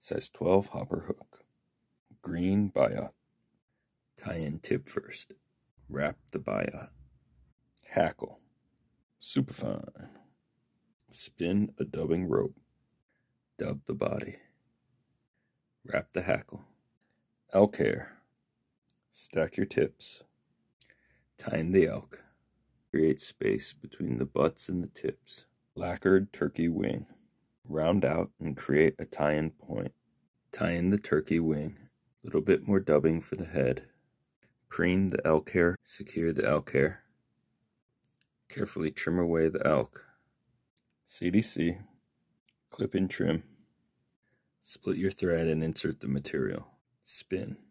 Size 12 hopper hook. Green biot. Tie in tip first. Wrap the biot. Hackle. Superfine. Spin a dubbing rope. Dub the body. Wrap the hackle. Elk hair. Stack your tips. Tie in the elk. Create space between the butts and the tips. Lacquered turkey wing. Round out and create a tie-in point. Tie in the turkey wing. A little bit more dubbing for the head. Preen the elk hair. Secure the elk hair. Carefully trim away the elk. CDC. Clip and trim. Split your thread and insert the material. Spin.